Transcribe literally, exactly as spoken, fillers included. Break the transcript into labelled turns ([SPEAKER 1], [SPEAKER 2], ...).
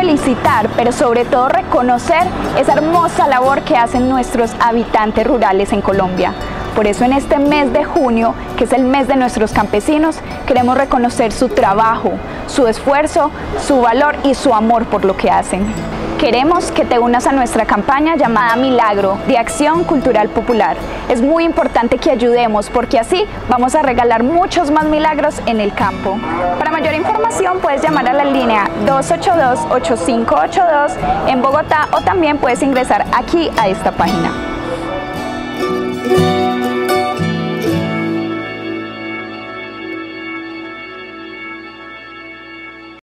[SPEAKER 1] felicitar, pero sobre todo reconocer esa hermosa labor que hacen nuestros habitantes rurales en Colombia. Por eso en este mes de junio, que es el mes de nuestros campesinos, queremos reconocer su trabajo, su esfuerzo, su valor y su amor por lo que hacen. Queremos que te unas a nuestra campaña llamada Milagro, de Acción Cultural Popular. Es muy importante que ayudemos porque así vamos a regalar muchos más milagros en el campo. Para mayor información puedes llamar a la línea dos ocho dos, ocho cinco ocho dos en Bogotá o también puedes ingresar aquí a esta página.